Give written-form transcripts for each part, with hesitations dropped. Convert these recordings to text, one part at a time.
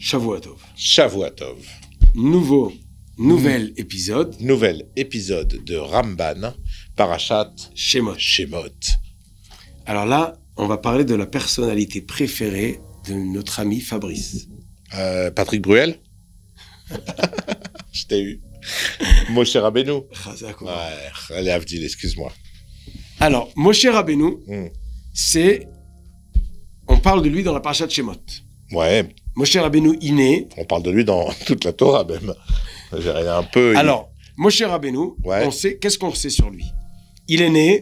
Shavuot Tov. Shavuot Tov. Nouvel épisode. Nouvel épisode de Ramban, Parashat Shemot. Alors là, on va parler de la personnalité préférée de notre ami Fabrice. Patrick Bruel. Je t'ai eu. Moshe Rabbeinu. Ouais, allez, Avdil, excuse-moi. Alors, Moshe Rabbeinu, on parle de lui dans la Parashat Shemot. Ouais. Moshe Rabbeinu inné. On parle de lui dans toute la Torah même. J'ai rien un peu. Alors, Moshe Rabbeinu, on sait, qu'est-ce qu'on sait sur lui? Il est né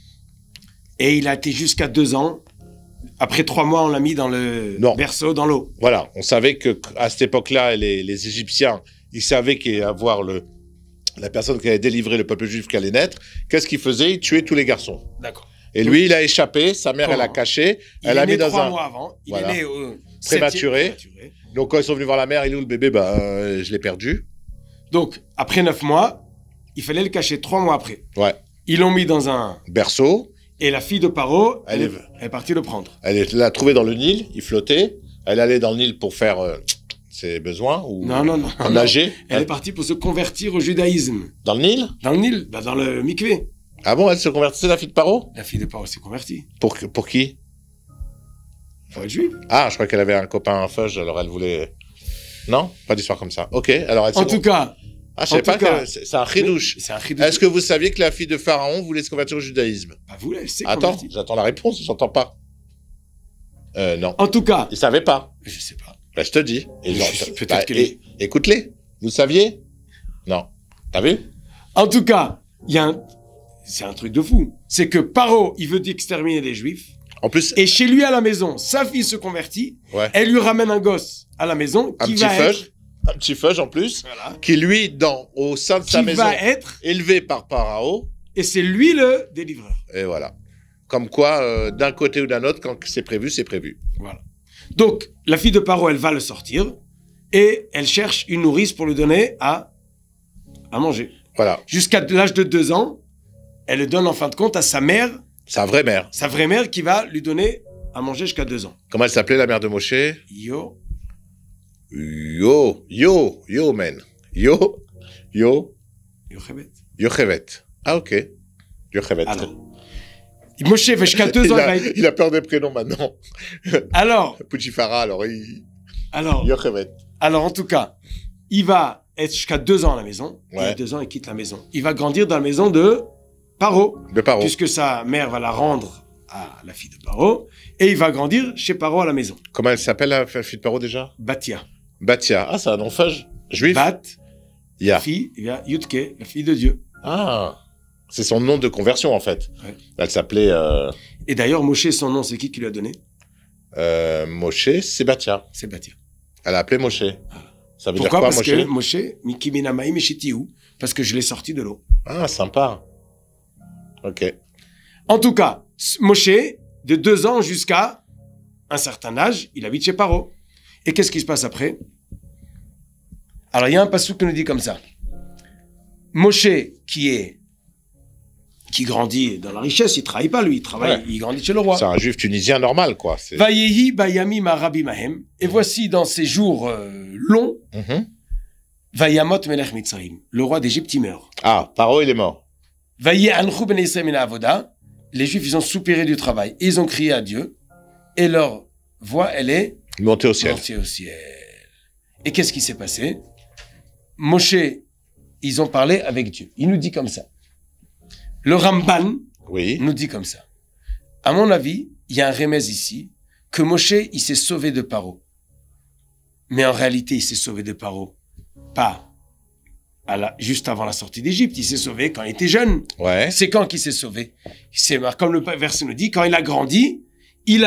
et il a été jusqu'à 2 ans. Après 3 mois, on l'a mis dans le berceau, dans l'eau. Voilà, on savait qu'à cette époque-là, les Égyptiens, ils savaient qu'il allait avoir la personne qui allait délivrer le peuple juif qui allait naître. Qu'est-ce qu'il faisait? Il tuait tous les garçons. D'accord. Et lui, il a échappé, sa mère, elle l'a caché. Elle a mis dans 3 mois avant. Il est né prématuré. Donc, quand ils sont venus voir la mère, il est où le bébé? Je l'ai perdu. Donc, après 9 mois, il fallait le cacher 3 mois après. Ouais. Ils l'ont mis dans un berceau. Et la fille de Paro, elle est partie le prendre. Elle l'a trouvé dans le Nil, il flottait. Elle allait dans le Nil pour faire ses besoins ou nager. Elle est partie pour se convertir au judaïsme. Dans le Nil? Dans le Nil, dans le mikvé. Ah bon, elle se convertissait, la fille de Paro? La fille de Paro s'est convertie. Pour qui? Pour être juive. Ah, je crois qu'elle avait un copain, un feuge, alors elle voulait... Non? Pas d'histoire comme ça. Ok, alors elle En tout cas... Ah, je sais pas que c'est un chidouche. C'est un chidouche. Est-ce que vous saviez que la fille de Pharaon voulait se convertir au judaïsme? Bah, vous, elle s'est Attends, convertie. j'attends la réponse, j'entends pas. Non. En tout cas... Ils savaient pas. Je sais pas. Bah, je te dis. Peut-être écoute-les. Vous saviez? Non. T'as vu? En tout cas, c'est un truc de fou. C'est que Paro, il veut exterminer les Juifs. En plus... Et chez lui, à la maison, sa fille se convertit. Ouais. Elle lui ramène un gosse à la maison Un petit feuge en plus, qui lui, au sein de sa maison, va être élevé par Pharaon. Et c'est lui le délivreur. Et voilà. Comme quoi, d'un côté ou d'un autre, quand c'est prévu, c'est prévu. Voilà. Donc, la fille de Paro, elle va le sortir et elle cherche une nourrice pour lui donner à manger. Voilà. Jusqu'à l'âge de 2 ans, elle le donne en fin de compte à sa mère. Sa vraie mère. Sa vraie mère qui va lui donner à manger jusqu'à 2 ans. Comment elle s'appelait, la mère de Moshe? Yochevet. Ah, ok. Yochevet. Alors, Moshe, jusqu'à 2 ans, il a peur des prénoms maintenant. Alors. Pouchifara, Yochevet. Alors, en tout cas, il va être jusqu'à 2 ans à la maison. Ouais. Et à 2 ans, il quitte la maison. Il va grandir dans la maison de Paro. Puisque sa mère va la rendre à la fille de Paro. Et il va grandir chez Paro à la maison. Comment elle s'appelle, la fille de Paro, déjà? Batia. Ah, c'est un nom juif. La fille, Yutke, la fille de Dieu. Ah, c'est son nom de conversion, en fait. Ouais. Elle s'appelait... Et d'ailleurs, Moshe, son nom, c'est qui lui a donné? Moshe, c'est Batia. C'est Batia. Elle a appelé Moshe. Ça veut Pourquoi? dire quoi, Parce que Moshe, Mikiminamaï Meshitiou, parce que je l'ai sorti de l'eau. Ah, sympa. Ok. En tout cas, Moshe, de 2 ans jusqu'à un certain âge, il habite chez Paro. Et qu'est-ce qui se passe après? Alors, il y a un passouk qui nous dit comme ça. Moshe, qui grandit dans la richesse, il travaille pas, lui, il travaille, il grandit chez le roi. C'est un juif tunisien normal, quoi. Vayehi bayami marabi mahem. Et voici dans ces jours longs, Vayamot melech Mitzrayim. Le roi d'Égypte, il meurt. Ah, Paro, il est mort. Vaye anchu ben Israël min avoda. Les juifs, ils ont soupiré du travail. Et ils ont crié à Dieu. Et leur voix, elle est montée au ciel. Et qu'est-ce qui s'est passé? Moshe, ils ont parlé avec Dieu. Il nous dit comme ça. Le Ramban nous dit comme ça. À mon avis, il y a un remèze ici, que Moshe, il s'est sauvé de Paro. Mais en réalité, il s'est sauvé de Paro. Pas juste avant la sortie d'Égypte. Il s'est sauvé quand il était jeune. Ouais. C'est quand qu'il s'est sauvé? Comme le verset nous dit, quand il a grandi, il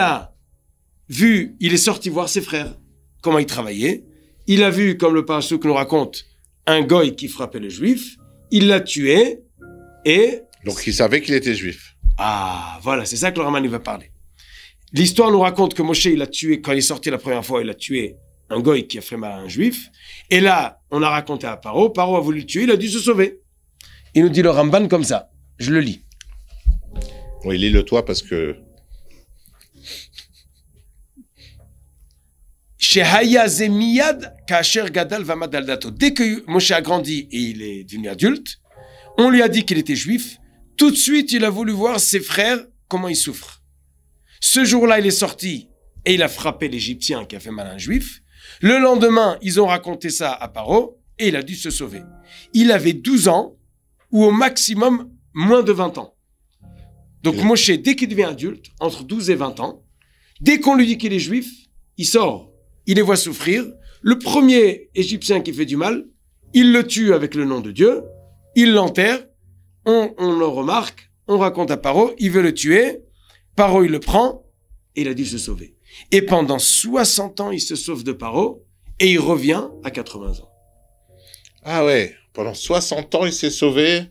est sorti voir ses frères, comment ils travaillaient. Il a vu, comme le parassouk nous raconte, un goy qui frappait le juif. Il l'a tué et... Donc il savait qu'il était juif. Ah, voilà, c'est ça que le Raman va parler. L'histoire nous raconte que Moshe, il a tué, quand il est sorti la première fois, il a tué un goy qui a fait mal à un juif. Et là, on a raconté à Paro. Paro a voulu le tuer, il a dû se sauver. Il nous dit le Ramban comme ça. Je le lis. Oui, lis-le toi parce que... Shehaya zemiyad kasher gadal vamad al dato. Dès que Moshe a grandi et il est devenu adulte, on lui a dit qu'il était juif. Tout de suite, il a voulu voir ses frères, comment ils souffrent. Ce jour-là, il est sorti et il a frappé l'Égyptien qui a fait mal à un juif. Le lendemain, ils ont raconté ça à Paro et il a dû se sauver. Il avait 12 ans ou au maximum moins de 20 ans. Donc Moshe, dès qu'il devient adulte, entre 12 et 20 ans, dès qu'on lui dit qu'il est juif, il sort, il les voit souffrir. Le premier Égyptien qui fait du mal, il le tue avec le nom de Dieu, il l'enterre, on le remarque, on raconte à Paro, il veut le tuer, Paro il le prend, et il a dû se sauver. Et pendant 60 ans, il se sauve de Paro, et il revient à 80 ans. Ah ouais, pendant 60 ans, il s'est sauvé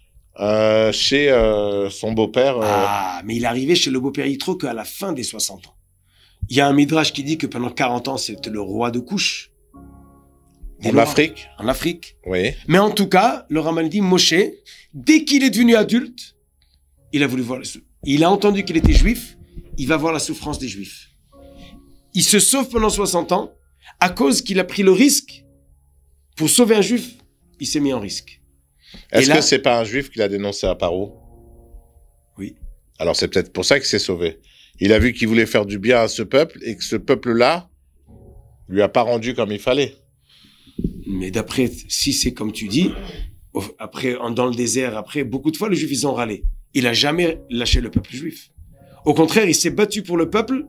chez son beau-père. Ah, mais il est arrivé chez le beau-père Yitro qu'à la fin des 60 ans. Il y a un midrash qui dit que pendant 40 ans, c'était le roi de Couche. En Afrique. En Afrique. Oui. Mais en tout cas, le Ramal dit, Moshe, dès qu'il est devenu adulte, il a voulu voir il a entendu qu'il était juif, il va voir la souffrance des juifs. Il se sauve pendant 60 ans, à cause qu'il a pris le risque. Pour sauver un juif, il s'est mis en risque. Est-ce que c'est pas un juif qu'il a dénoncé à Paro? Oui. Alors c'est peut-être pour ça qu'il s'est sauvé. Il a vu qu'il voulait faire du bien à ce peuple et que ce peuple-là lui a pas rendu comme il fallait. Mais d'après, si c'est comme tu dis, après, dans le désert, après, beaucoup de fois, les Juifs, ils ont râlé. Il a jamais lâché le peuple juif. Au contraire, il s'est battu pour le peuple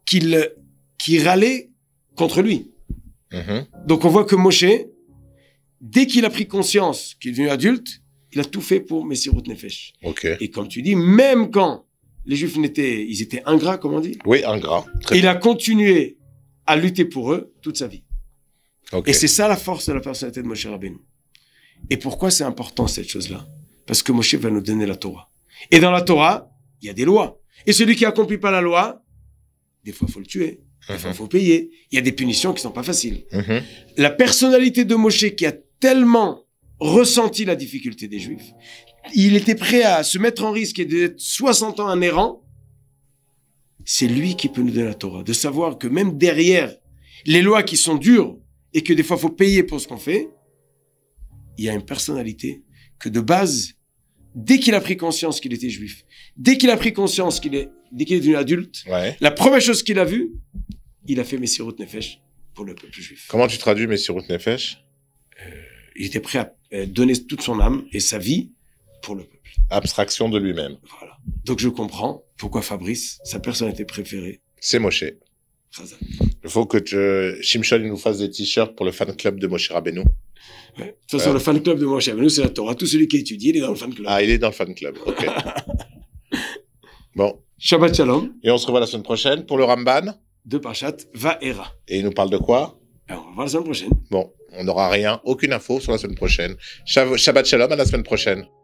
qui râlait contre lui. Donc, on voit que Moshe, dès qu'il a pris conscience qu'il est devenu adulte, il a tout fait pour Messirut Nefesh. Okay. Et comme tu dis, même quand les Juifs ils étaient ingrats, comme on dit. Oui, ingrats. Il a continué à lutter pour eux toute sa vie. Okay. Et c'est ça la force de la personnalité de Moshe Rabbeinu. Et pourquoi c'est important cette chose-là? Parce que Moshe va nous donner la Torah. Et dans la Torah, il y a des lois. Et celui qui accomplit pas la loi, des fois il faut le tuer, des fois il faut payer. Il y a des punitions qui sont pas faciles. La personnalité de Moshe qui a tellement ressenti la difficulté des Juifs, il était prêt à se mettre en risque et d'être 60 ans un errant. C'est lui qui peut nous donner la Torah. De savoir que même derrière les lois qui sont dures, et que des fois, il faut payer pour ce qu'on fait, il y a une personnalité que de base, dès qu'il a pris conscience qu'il était juif, dès qu'il a pris conscience dès qu'il est devenu adulte, la première chose qu'il a vue, il a fait Messirut Nefesh pour le peuple juif. Comment tu traduis Messirut Nefesh? Il était prêt à donner toute son âme et sa vie pour le peuple. Abstraction de lui-même. Voilà. Donc je comprends pourquoi Fabrice, sa personnalité préférée, c'est Moshe. Il faut que Shimshon nous fasse des t-shirts pour le fan club de Moshe Rabbeinu. Ouais. De toute façon, le fan club de Moshe Rabbeinu, c'est la Torah. Tout celui qui étudie, il est dans le fan club. Ah, il est dans le fan club. Ok. Bon. Shabbat Shalom. Et on se revoit la semaine prochaine pour le Ramban. De Parashat Va'era. Et il nous parle de quoi? Alors, on va voir la semaine prochaine. Bon, on n'aura rien, aucune info sur la semaine prochaine. Shabbat Shalom, à la semaine prochaine.